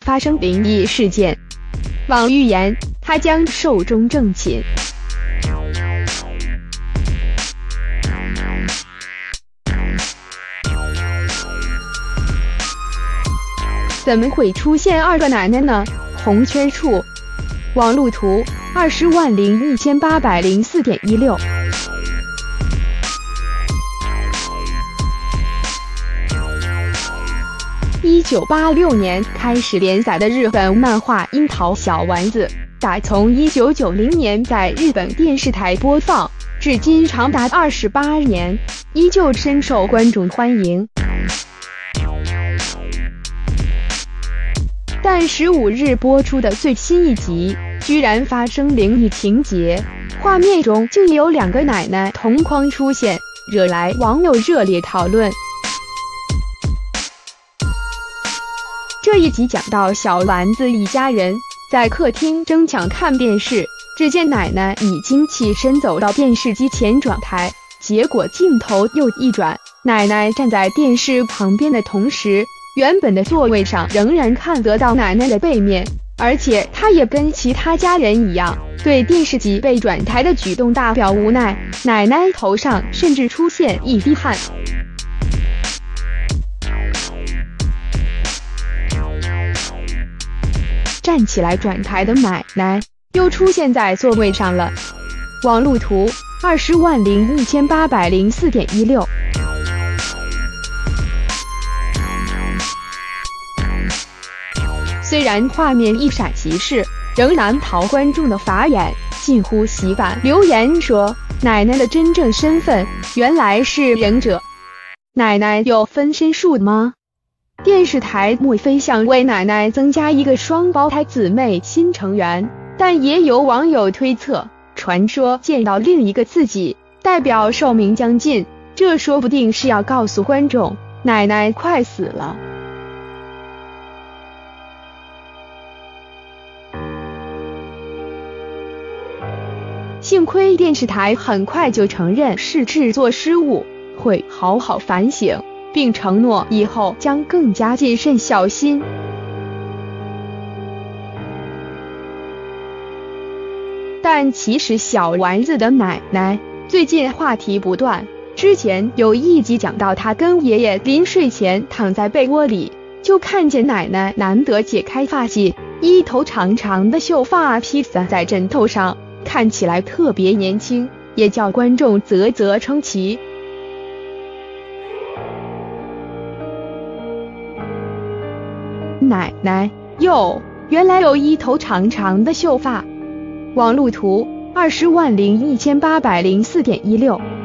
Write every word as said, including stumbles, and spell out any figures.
发生灵异事件。网预言她将寿终正寝。怎么会出现二个奶奶呢？红圈处，网路图二十万零一千八百零四点一六。一九八六年开始连载的日本漫画《樱桃小丸子》，打从一九九零年在日本电视台播放，至今长达二十八年，依旧深受观众欢迎。但十五日播出的最新一集，居然发生灵异情节，画面中就有两个奶奶同框出现，惹来网友热烈讨论。这一集讲到小丸子一家人在客厅争抢看电视，只见奶奶已经起身走到电视机前转台，结果镜头又一转，奶奶站在电视旁边的同时，原本的座位上仍然看得到奶奶的背面，而且她也跟其他家人一样，对电视机被转台的举动大表无奈，奶奶头上甚至出现一滴汗。站起来转台的奶奶又出现在座位上了。网路图二十万零一千八百零四点一六。虽然画面一闪即逝，仍难逃观众的法眼，近乎洗版留言说，奶奶的真正身份原来是忍者。奶奶有分身术吗？电视台莫非想为奶奶增加一个双胞胎姊妹新成员？但也有网友推测，传说见到另一个自己，代表寿命将近，这说不定是要告诉观众，奶奶快死了。幸亏电视台很快就承认是制作失误，会好好反省，并承诺以后将更加谨慎小心。但其实小丸子的奶奶最近话题不断，之前有一集讲到她跟爷爷临睡前躺在被窝里，就看见奶奶难得解开发髻，一头长长的秀发披散在枕头上，看起来特别年轻，也叫观众啧啧称奇。奶奶哟，原来有一头长长的秀发。网路图二十万零一千八百零四点一六。